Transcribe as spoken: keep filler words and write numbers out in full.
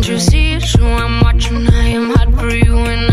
you see? So I'm watching, I am hot for you and